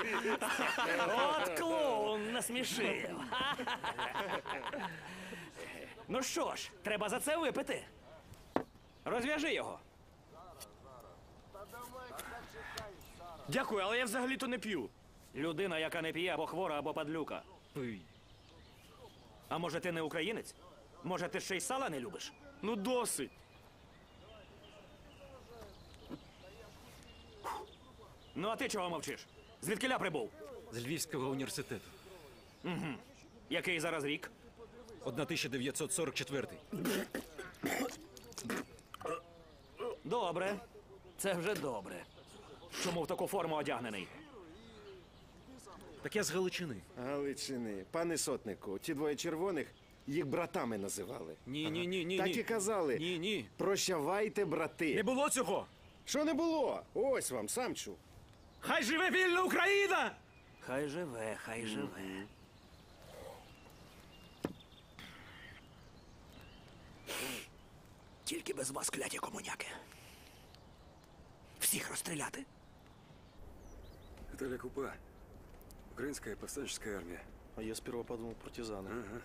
От клоун насмішив. Ну що ж, треба за це випити. Розв'яжи його. Дякую, але я взагалі-то не п'ю. Людина, яка не п'є, або хвора, або падлюка. Пий. А може ти не українець? Може ти ще й сала не любиш? Ну досить. Ну а ти чого мовчиш? Звідкиля прибув? З Львівського університету. Який зараз рік? 1944. Добре. Це вже добре. Чому в таку форму одягнений? Так я з Галичини. Галичини. Пане сотнику, ті двоє червоних їх братами називали. Ні. Так і казали. Ні. Прощавайте, брати. Не було цього! Що не було? Ось вам, сам чув. Хай живе вільна Україна! Хай живе, хай живе. Тільки без вас, кляті комуняки. Всіх розстріляти. Это Ля-Купа. Украинская повстанческая армия. А я сперва подумал партизаны. Ага.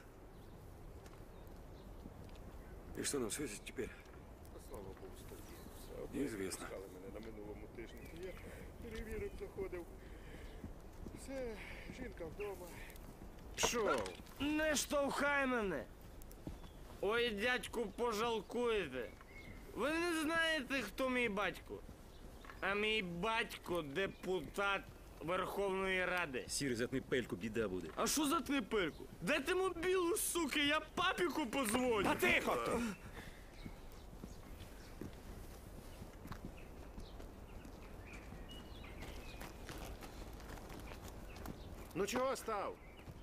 И что нам светит теперь? Слава Богу, спокійно. Неізвісно. Пускали мене на минулому тижні. Я перевірок заходив. Все, жінка вдома. Пішов. Не штовхай мене. Ой, дядьку, пожалкуєте. Ви не знаєте, хто мій батько. А мій батько депутат Верховної Ради. Сірий, затни пельку, біда буде. А що за тнепельку? Дайте мобілу, суки, я папіку позвоню. Та тихо хто! Ну чого став?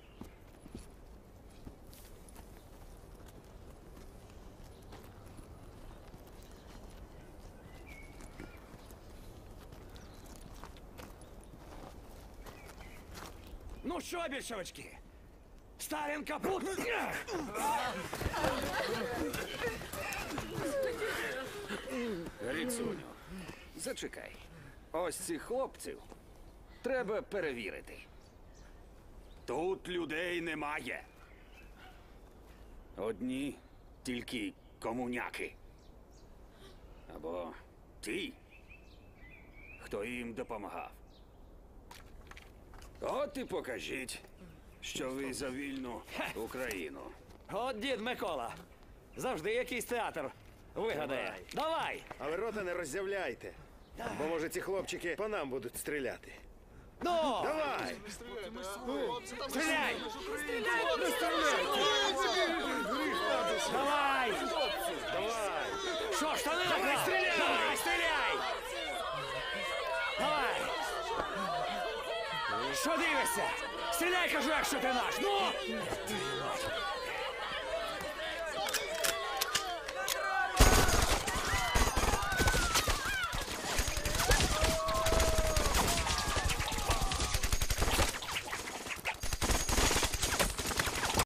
Ну що, більшовички? Сталін капут! Ріцуню, зачекай. Ось цих хлопців треба перевірити. Тут людей немає. Одні тільки комуняки. Або ті, хто їм допомагав. От і покажіть, що ви за вільну Україну. От дід Микола. Завжди якийсь театр вигадає. Давай! Але рота не роззявляйте. Бо може ці хлопчики по нам будуть стріляти. Ну! Давай! Стріляй! Давай! Давай! Що ж, штани наклав? Давай, стріляй! Давай! Що дивишся? Стріляй, кажу, якщо ти наш! Ну!